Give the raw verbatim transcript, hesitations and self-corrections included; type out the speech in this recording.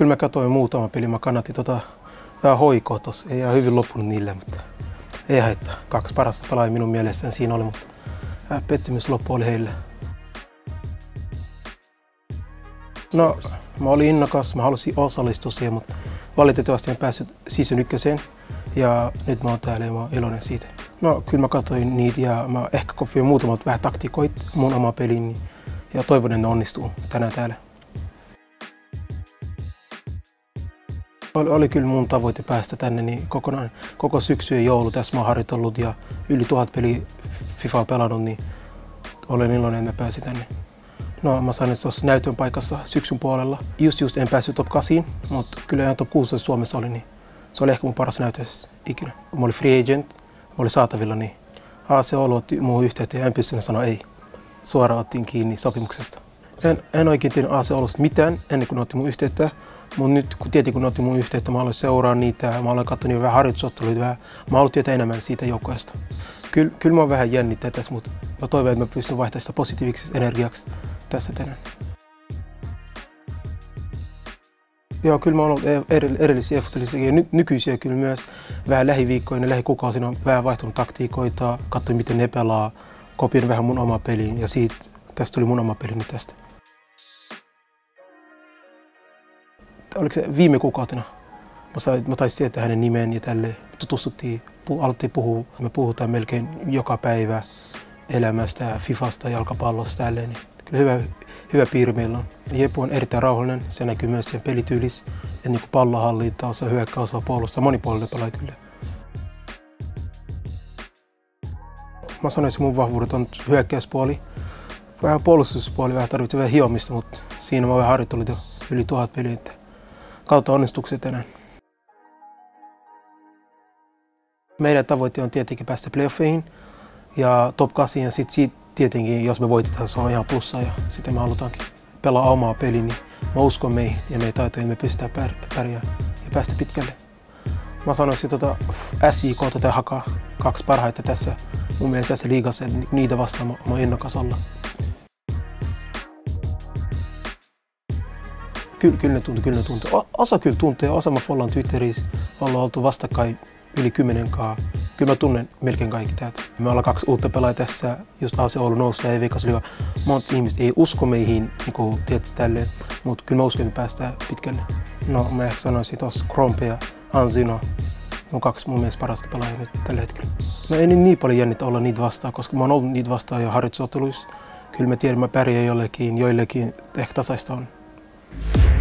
kyllä mä katsoin muutama peli. Mä kannatin tota vähän hoikoa tossa. Ei ihan hyvin loppunut niille, mutta ei haittaa. Kaksi parasta pelaajaa minun mielestäni siinä oli, mutta pettymys loppu oli heille. No, mä olin innokas, mä halusin osallistua siihen, mutta valitettavasti en päässyt season ykköseen. Ja nyt mä oon täällä ja mä oon iloinen siitä. No, kyllä mä katsoin niitä ja mä ehkä kopioin muutamat vähän taktikoit mun oma peliin. Ja toivon, että ne onnistuu tänään täällä. Oli, oli kyllä mun tavoite päästä tänne niin kokonaan, koko syksy ja joulu. Tässä mä oon harjoitellut ja yli tuhat peliä FIFAa pelannut, niin olen iloinen, että mä pääsin tänne. No, mä sain tuossa näytön paikassa syksyn puolella. Just just en päässyt top kahdeksan, mutta kyllä ihan top kuusitoista Suomessa oli, niin se oli ehkä mun paras näytös ikinä. Mä olin free agent, mä olin saatavilla, niin A C Oulu otti muuhun yhteyttä ja en pystynyt sanoa ei. Suoraan ottiin kiinni sopimuksesta. En, en oikein tiennyt A C Oulusta mitään ennen kuin ne otti mun yhteyttä, mutta nyt kun tietenkin kun ne otti mun yhteyttä, mä aloin seuraa niitä, mä aloin katsoa niitä vähän harjoitusotteluita, vähän. Mä haluan tietää enemmän siitä joukkueesta. Kyllä, kyllä mä oon vähän jännittää tässä, mutta mä toivon, että mä pystyn vaihtamaan sitä positiiviseksi energiaksi tässä tänään. Joo, kyllä mä oon ollut erillisiä effortillisia ja ny nykyisiä kyllä myös. Vähän lähiviikkoina, lähikuukausina on vähän vaihtunut taktiikoita, katsoin miten ne pelaa, kopioin vähän mun omaa peliin ja siitä, tästä tuli mun oma peli nyt tästä. Oliko se viime kuukautena? Mä, sain, mä taisin tietää hänen nimen ja tälle tutustuttiin, pu, alettiin puhua. Me puhutaan melkein joka päivä elämästä, Fifasta, jalkapallosta tälleen. Niin kyllä hyvä, hyvä piiri meillä on. Jepu on erittäin rauhallinen, se näkyy myös sen pelityylissä. Ja niin kuin pallohallinta, osaa hyökkää, osaa puolustaa, monipuolinen pelaaja kyllä. Mä sanoisin, mun vahvuudet on hyökkäyspuoli. Vähän puolustuspuoli, vähän tarvitsee vähän hiomista, mutta siinä mä olen harjoitellut jo yli tuhat peliä. Kautta onnistuksia tänään. Meidän tavoite on tietenkin päästä playoffeihin ja top kahdeksan ja sitten siitä tietenkin, jos me voitetaan, se on ihan plussa ja sitten me halutaankin pelaa omaa peliä, niin mä uskon meihin ja meidän taitoihin, me pystytään pärjäämään ja päästä pitkälle. Mä sanoisin tota S J K tai Haka, kaksi parhaita tässä mun mielestä tässä liigassa, niitä vastaan mä oon innokas olla. Kyllä, kyllä ne tuntee, kyllä ne tuntee. Osa kyllä tuntee, osa mä follaan Twitterissä, ollaan oltu vastakkain yli kymmenen kaa. Kyllä mä tunnen melkein kaikki täältä. Me ollaan kaksi uutta pelaajaa tässä, just A C Oulu nousi ja Veikkausliiga. Monta ihmistä ei usko meihin, niin kuin tietysti tälleen, mutta kyllä mä uskon, että päästään pitkälle. No mä ehkä sanoisin tuossa Krompe ja Anzino, on kaksi mun mielestä parasta pelaajaa nyt tällä hetkellä. No ei niin paljon jännitä olla niitä vastaan, koska mä oon ollut niitä vastaan jo harjoitusotteluissa. Kyllä mä tiedän, että mä pärjään joillekin, joillekin ehkä tasaista on.